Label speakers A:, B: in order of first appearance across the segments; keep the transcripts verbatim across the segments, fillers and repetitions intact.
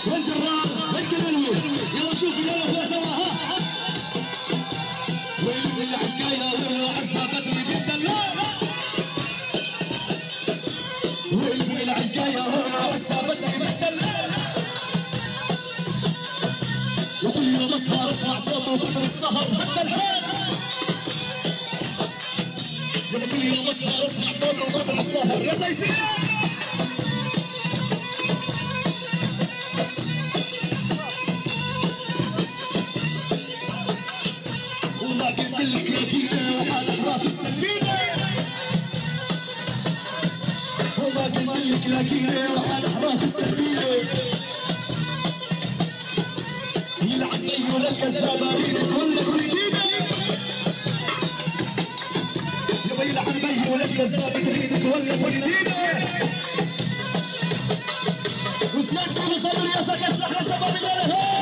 A: والجرار والكلوي. يلا شوف يلا هو سوا ها. وين العشقايه وعزها بدري جدا لا. وين العشقايه وعزها بدري جدا لا. وكل يوم اسهر اسمع صوته وبدر السهر حتى الحين. كل يوم اسهر اسمع صوته وبدر السهر يلا يصير. وما قلت لك لكينا وحال احراف السكينه. وما قلت لك لكينا وحال احراف السكينه. يلعن غير الكذاب اريدك ولا تريديني. يبا يلعن غير الكذاب تريدك ولا تريديني. وفلان كل صبر يا سكش لحنا شباب الهي.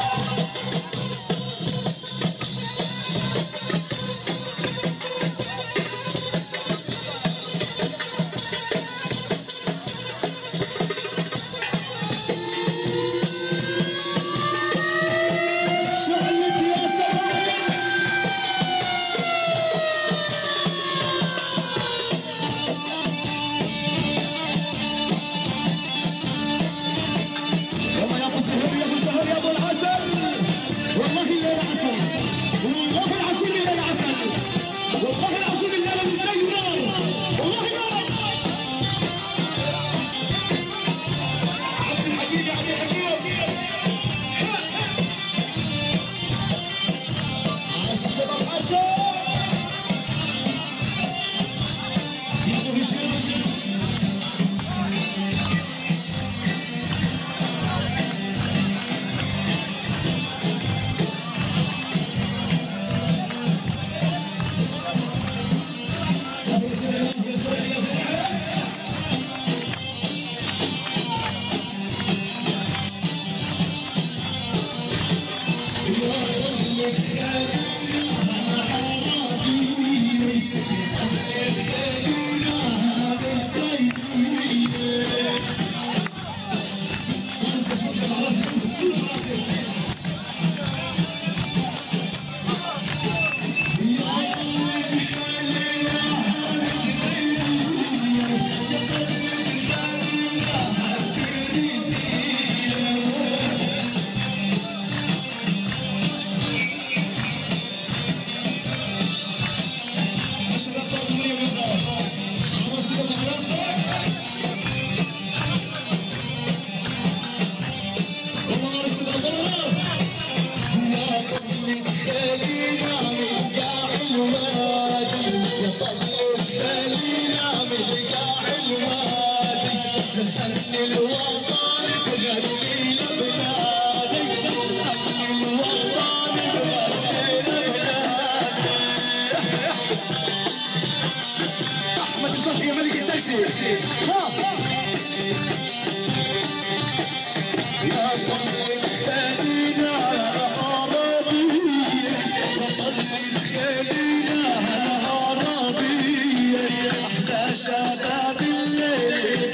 A: شباب الليل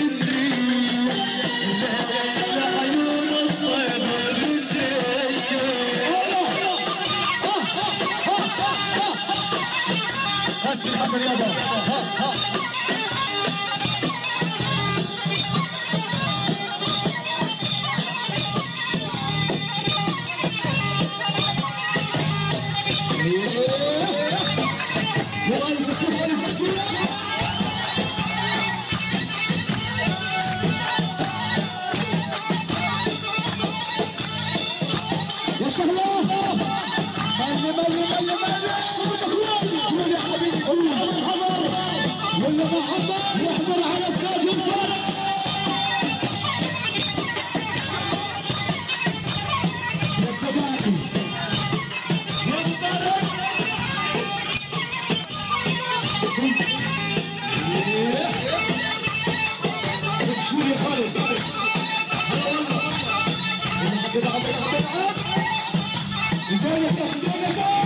A: بالغنية لعيون الطيب بالغنية. حسن حسن يابا ها ها. يلا امسك صوت امسك صوت. يا شهلا مالي مالي مالي مالي قول يا حبيبي قول حضر ولا ما حضر يحضر على استاذ الفرح. يا صباحي يا مبارك شو يا خالد هلا والله انا حبيت العب العب العب بداية بداية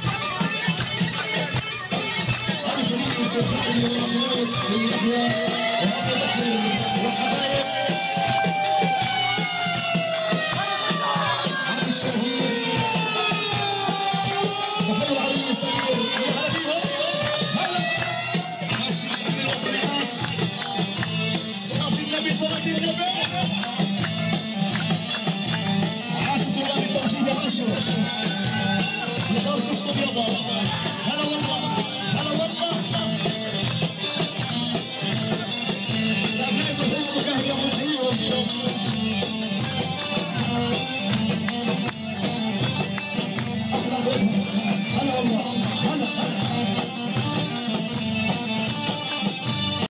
A: أنا شريك السلسلة اليوم عاشوا طلاب التوجيه عاشوا نضال كشط بيضاء